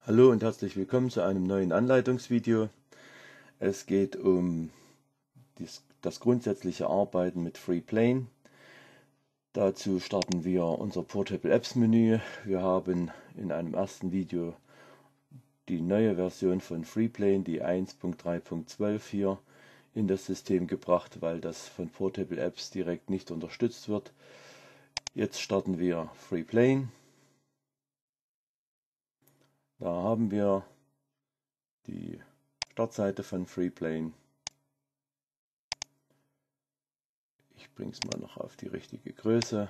Hallo und herzlich willkommen zu einem neuen Anleitungsvideo. Es geht um das grundsätzliche Arbeiten mit Freeplane. Dazu starten wir unser Portable Apps Menü. Wir haben in einem ersten Video die neue Version von Freeplane, die 1.3.12 hier in das System gebracht, weil das von Portable Apps direkt nicht unterstützt wird. Jetzt starten wir Freeplane. Da haben wir die Startseite von Freeplane. Ich bringe es mal noch auf die richtige Größe.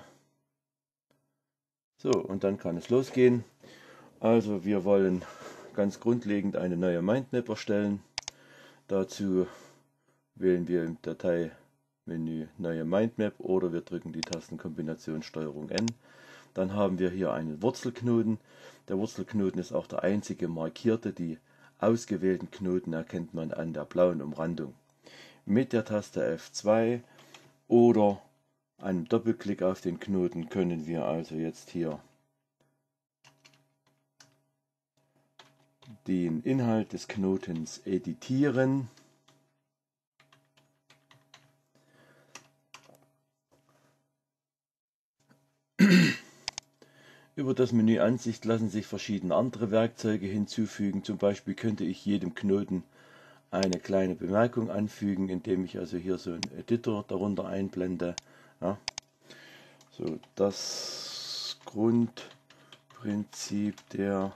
So, und dann kann es losgehen. Also wir wollen ganz grundlegend eine neue Mindmap erstellen. Dazu wählen wir im Dateimenü neue Mindmap oder wir drücken die Tastenkombination STRG N. Dann haben wir hier einen Wurzelknoten. Der Wurzelknoten ist auch der einzige markierte. Die ausgewählten Knoten erkennt man an der blauen Umrandung. Mit der Taste F2 oder einem Doppelklick auf den Knoten können wir also jetzt hier den Inhalt des Knotens editieren. Über das Menü Ansicht lassen sich verschiedene andere Werkzeuge hinzufügen. Zum Beispiel könnte ich jedem Knoten eine kleine Bemerkung anfügen, indem ich also hier so einen Editor darunter einblende. Ja. So, das Grundprinzip der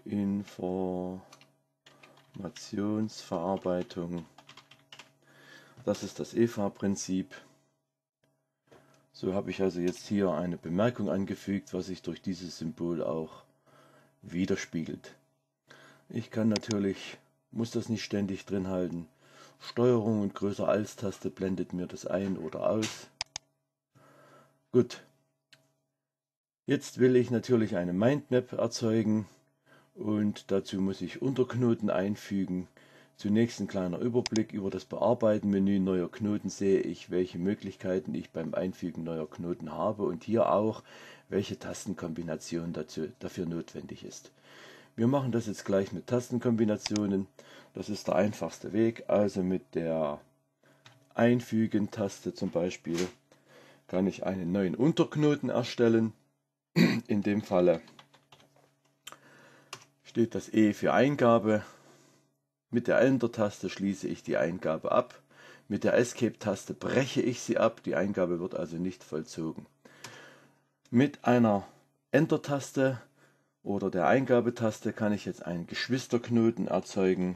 Informationsverarbeitung. Das ist das EVA-Prinzip. So habe ich also jetzt hier eine Bemerkung angefügt, was sich durch dieses Symbol auch widerspiegelt. Ich kann natürlich, muss das nicht ständig drin halten. Steuerung und größer als Taste blendet mir das ein oder aus. Gut. Jetzt will ich natürlich eine Mindmap erzeugen und dazu muss ich Unterknoten einfügen. Zunächst ein kleiner Überblick über das Bearbeiten-Menü neuer Knoten sehe ich, welche Möglichkeiten ich beim Einfügen neuer Knoten habe und hier auch, welche Tastenkombination dafür notwendig ist. Wir machen das jetzt gleich mit Tastenkombinationen. Das ist der einfachste Weg, also mit der Einfügen-Taste zum Beispiel kann ich einen neuen Unterknoten erstellen. In dem Falle steht das E für Eingabe. Mit der Enter-Taste schließe ich die Eingabe ab. Mit der Escape-Taste breche ich sie ab. Die Eingabe wird also nicht vollzogen. Mit einer Enter-Taste oder der Eingabetaste kann ich jetzt einen Geschwisterknoten erzeugen.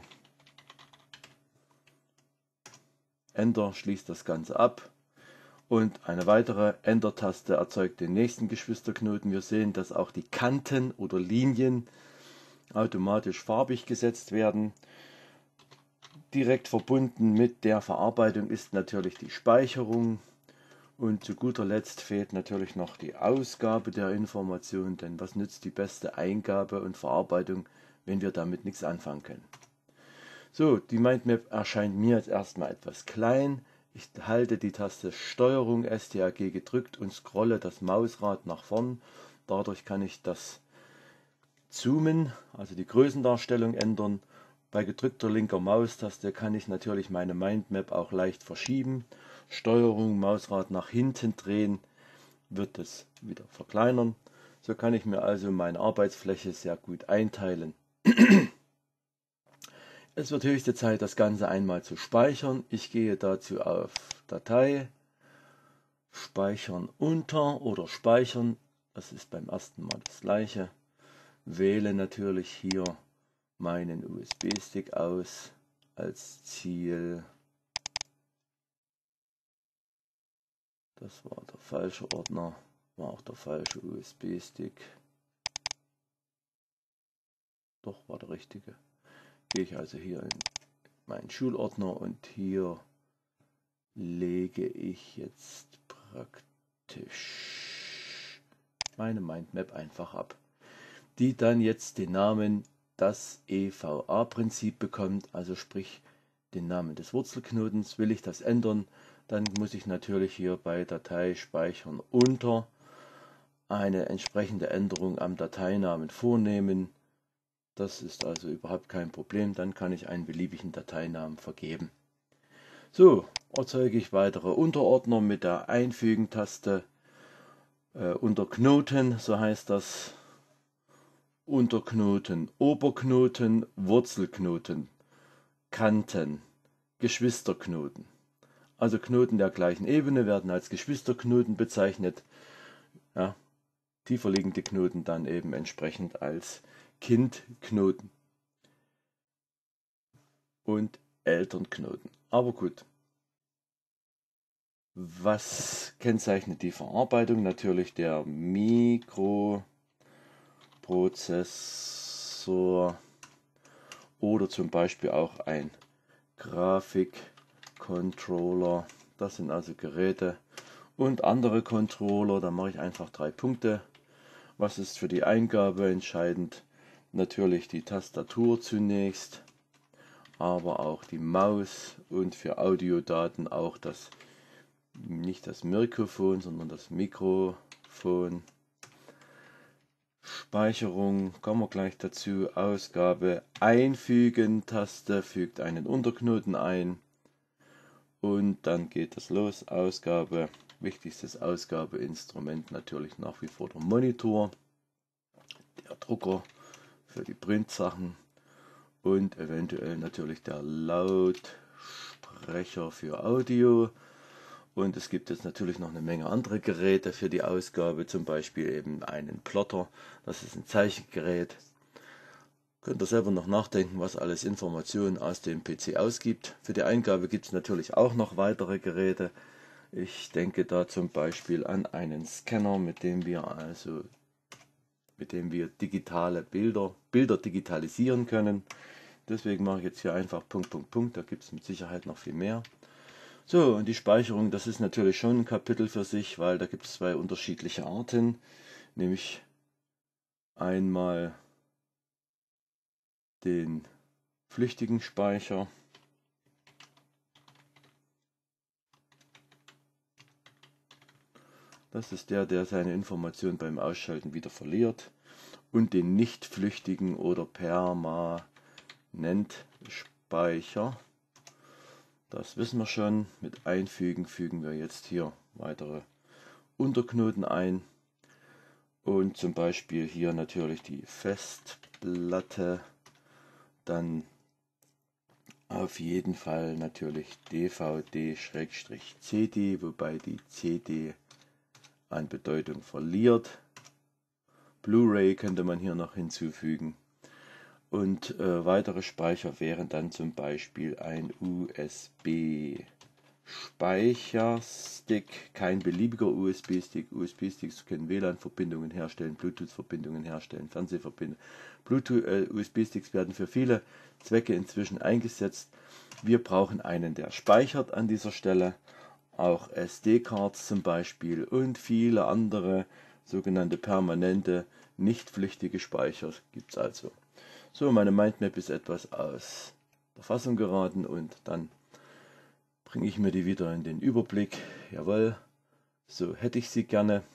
Enter schließt das Ganze ab. Und eine weitere Enter-Taste erzeugt den nächsten Geschwisterknoten. Wir sehen, dass auch die Kanten oder Linien automatisch farbig gesetzt werden. Direkt verbunden mit der Verarbeitung ist natürlich die Speicherung. Und zu guter Letzt fehlt natürlich noch die Ausgabe der Information, denn was nützt die beste Eingabe und Verarbeitung, wenn wir damit nichts anfangen können. So, die Mindmap erscheint mir jetzt erstmal etwas klein. Ich halte die Taste STRG STRG gedrückt und scrolle das Mausrad nach vorn. Dadurch kann ich das Zoomen, also die Größendarstellung ändern. Bei gedrückter linker Maustaste kann ich natürlich meine Mindmap auch leicht verschieben. Steuerung, Mausrad nach hinten drehen, wird es wieder verkleinern. So kann ich mir also meine Arbeitsfläche sehr gut einteilen. Es wird höchste Zeit, das Ganze einmal zu speichern. Ich gehe dazu auf Datei, Speichern unter oder Speichern. Das ist beim ersten Mal das gleiche. Wähle natürlich hier meinen USB-Stick aus als Ziel. Das war der falsche Ordner, war auch der falsche USB-Stick. Doch, war der richtige. Gehe ich also hier in meinen Schulordner und hier lege ich jetzt praktisch meine Mindmap einfach ab, die dann jetzt den Namen das EVA-Prinzip bekommt, also sprich den Namen des Wurzelknotens. Will ich das ändern, dann muss ich natürlich hier bei Datei speichern unter eine entsprechende Änderung am Dateinamen vornehmen. Das ist also überhaupt kein Problem. Dann kann ich einen beliebigen Dateinamen vergeben. So, erzeuge ich weitere Unterordner mit der Einfügen-Taste unter Knoten, so heißt das. Unterknoten, Oberknoten, Wurzelknoten, Kanten, Geschwisterknoten. Also Knoten der gleichen Ebene werden als Geschwisterknoten bezeichnet. Ja, tiefer liegende Knoten dann eben entsprechend als Kindknoten und Elternknoten. Aber gut, was kennzeichnet die Verarbeitung? Natürlich der Mikroprozessor oder zum Beispiel auch ein Grafikcontroller. Das sind also Geräte und andere Controller. Da mache ich einfach 3 Punkte. Was ist für die Eingabe entscheidend? Natürlich die Tastatur zunächst, aber auch die Maus und für Audiodaten auch nicht das Mikrofon, sondern das Mikrofon. Speicherung, kommen wir gleich dazu. Ausgabe einfügen, Taste fügt einen Unterknoten ein und dann geht es los. Ausgabe, wichtigstes Ausgabeinstrument natürlich nach wie vor der Monitor, der Drucker für die Printsachen und eventuell natürlich der Lautsprecher für Audio. Und es gibt jetzt natürlich noch eine Menge andere Geräte für die Ausgabe, zum Beispiel eben einen Plotter, das ist ein Zeichengerät. Könnt ihr selber noch nachdenken, was alles Informationen aus dem PC ausgibt. Für die Eingabe gibt es natürlich auch noch weitere Geräte. Ich denke da zum Beispiel an einen Scanner, mit dem wir digitale Bilder digitalisieren können. Deswegen mache ich jetzt hier einfach Punkt, Punkt, Punkt. Da gibt es mit Sicherheit noch viel mehr. So, und die Speicherung, das ist natürlich schon ein Kapitel für sich, weil da gibt es 2 unterschiedliche Arten, nämlich einmal den flüchtigen Speicher. Das ist der seine Information beim Ausschalten wieder verliert. Und den nicht flüchtigen oder Permanentspeicher. Das wissen wir schon. Mit Einfügen fügen wir jetzt hier weitere Unterknoten ein. Und zum Beispiel hier natürlich die Festplatte. Dann auf jeden Fall natürlich DVD/CD, wobei die CD an Bedeutung verliert. Blu-ray könnte man hier noch hinzufügen. Und weitere Speicher wären dann zum Beispiel ein USB-Speicherstick, kein beliebiger USB-Stick. USB-Sticks können WLAN-Verbindungen herstellen, Bluetooth-Verbindungen herstellen, Fernsehverbindungen. USB-Sticks werden für viele Zwecke inzwischen eingesetzt. Wir brauchen einen, der speichert an dieser Stelle. Auch SD-Cards zum Beispiel und viele andere sogenannte permanente, nicht flüchtige Speicher gibt es also. So, meine Mindmap ist etwas aus der Fassung geraten und dann bringe ich mir die wieder in den Überblick. Jawohl, so hätte ich sie gerne.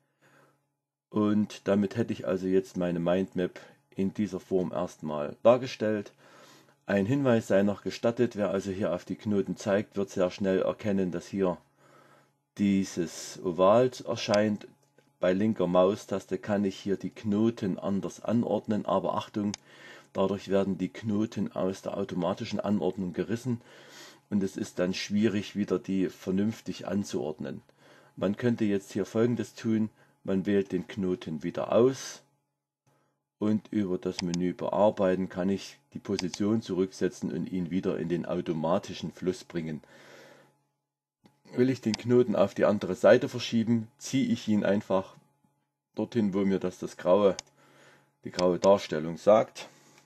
Und damit hätte ich also jetzt meine Mindmap in dieser Form erstmal dargestellt. Ein Hinweis sei noch gestattet, wer also hier auf die Knoten zeigt, wird sehr schnell erkennen, dass hier dieses Oval erscheint. Bei linker Maustaste kann ich hier die Knoten anders anordnen, aber Achtung, dadurch werden die Knoten aus der automatischen Anordnung gerissen und es ist dann schwierig, wieder die vernünftig anzuordnen. Man könnte jetzt hier Folgendes tun, man wählt den Knoten wieder aus und über das Menü Bearbeiten kann ich die Position zurücksetzen und ihn wieder in den automatischen Fluss bringen. Will ich den Knoten auf die andere Seite verschieben, ziehe ich ihn einfach dorthin, wo mir die graue Darstellung sagt.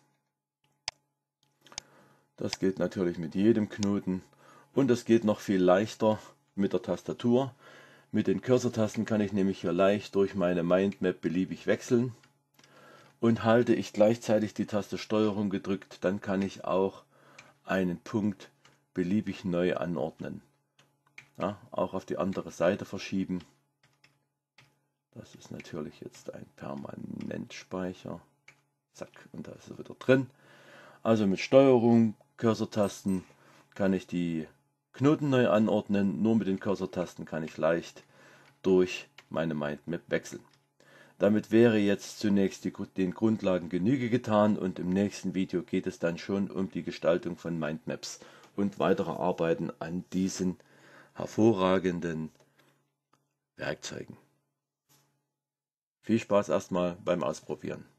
Das geht natürlich mit jedem Knoten und das geht noch viel leichter mit der Tastatur. Mit den Cursor-Tasten kann ich nämlich hier leicht durch meine Mindmap beliebig wechseln und halte ich gleichzeitig die Taste Steuerung gedrückt, dann kann ich auch einen Punkt beliebig neu anordnen. Ja, auch auf die andere Seite verschieben. Das ist natürlich jetzt ein Permanentspeicher. Zack, und da ist er wieder drin. Also mit Steuerung, Cursor-Tasten kann ich die Knoten neu anordnen. Nur mit den Cursor-Tasten kann ich leicht durch meine Mindmap wechseln. Damit wäre jetzt zunächst den Grundlagen Genüge getan und im nächsten Video geht es dann schon um die Gestaltung von Mindmaps und weitere Arbeiten an diesen hervorragenden Werkzeugen. Viel Spaß erstmal beim Ausprobieren.